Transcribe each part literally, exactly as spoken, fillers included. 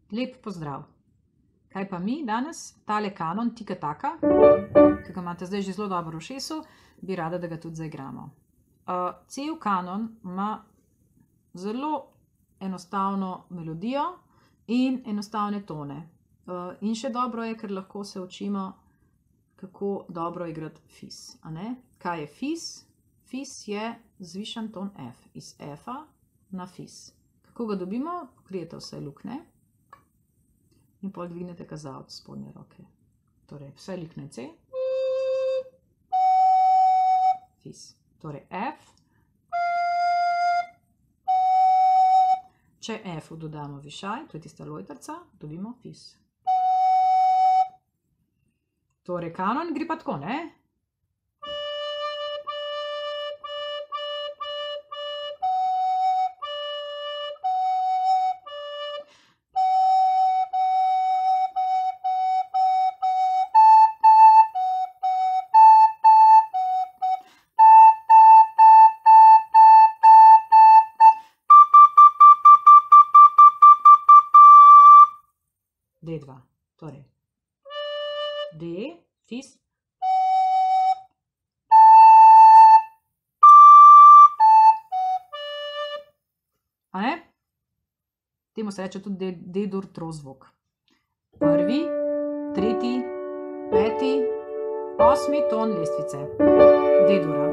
Lep pozdrav. Kaj pa mi danes? Tale kanon Tika Taka, ki ga imate zdaj že zelo dobro v ušesu, bi rada, da ga tudi zaigramo. Uh, cel kanon ima zelo enostavno melodijo in enostavne tone. Uh, in še dobro je, ker lahko se učimo, kako dobro igrati fis. A ne? Kaj je fis? Fis je zvišan ton F. Iz F-a na fis. Kako ga dobimo? Pokrijete vse luknje in pol dvignete kazalec spodnje roke. Torej, vse luknje C. Fis. Torej, F. Če F-u dodamo višaj, to je tista lojtrica, dobimo fis. Torej, kanon gre pa tako, ne? D dva. Torej, D, fis. A ne? Temu se reče tudi D-dur trozvok. Prvi, tretji, peti, osmi ton lestvice. D-dura.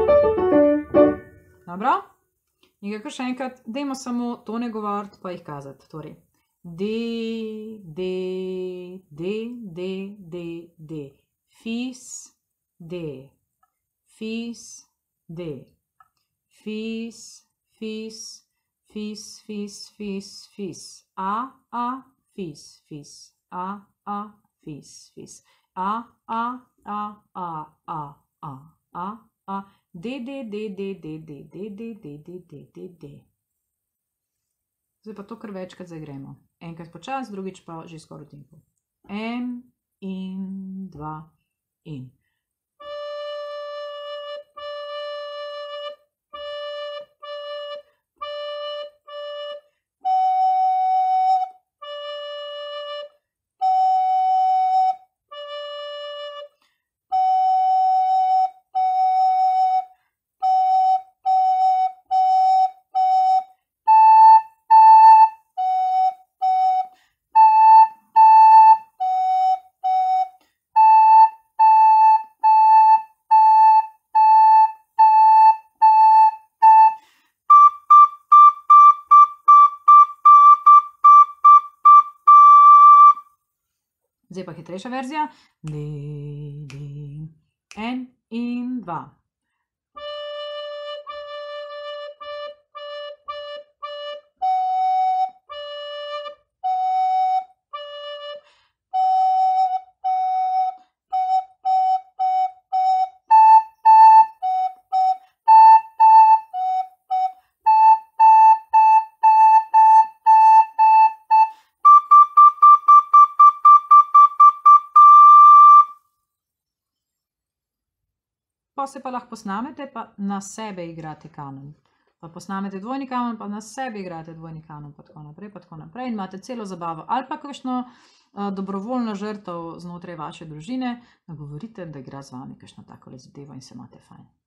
Dobro? In kar še enkrat, dajmo samo tone govoriti, pa jih kazati. Torej, D, D, D, D, D, D, fis, D, fis, D, fis, fis, fis, fis, fis, fis, A, A, fis, fis, A, A, fis, fis, A, A, A, A, A, A, A, A, D, D, D, D, D, D, D, D, D, D, D, D, D. Zdaj pa to kar večkrat zaigremo. Enkrat počas, drugič pa že skoraj v tempu. En, in, dva, in. Zdaj pa hitrejša verzija. D, D, en in dva. Pa se pa lahko posnamete, pa na sebe igrate kanon. Pa posnamete dvojni kanon, pa na sebe igrate dvojni kanon, pa tako naprej, pa tako naprej. In imate celo zabavo. Ali pa kakšno dobrovoljno žrtev znotraj vaše družine, nagovorite, da igra z vami kakšno takole zadevo in se imate fajn.